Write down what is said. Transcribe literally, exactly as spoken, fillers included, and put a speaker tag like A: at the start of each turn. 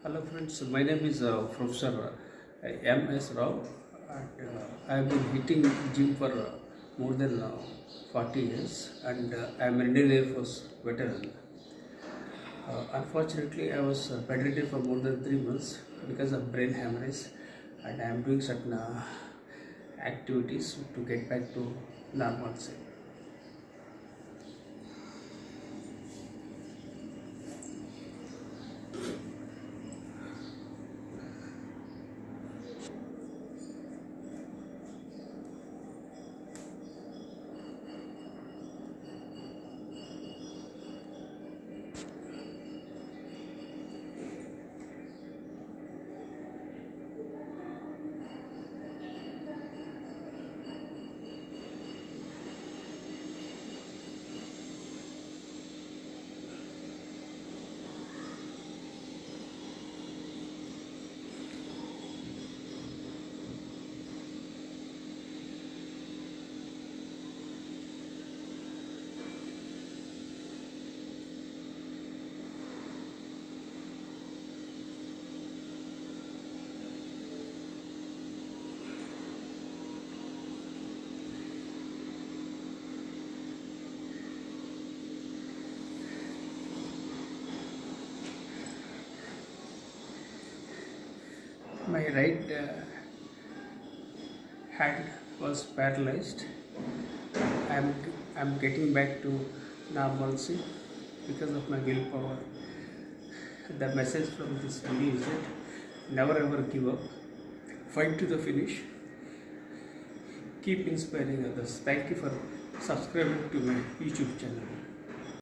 A: Hello friends, my name is uh, Professor uh, M S Rao, and uh, I have been hitting gym for uh, more than uh, forty years, and uh, I am an Indian Air Force veteran. Uh, unfortunately, I was uh, bedridden for more than three months because of brain hemorrhage, and I am doing certain uh, activities to get back to normalcy. My right uh, hand was paralyzed. I'm I'm getting back to normalcy because of my willpower. The message from this video is that never ever give up. Fight to the finish. Keep inspiring others. Thank you for subscribing to my YouTube channel.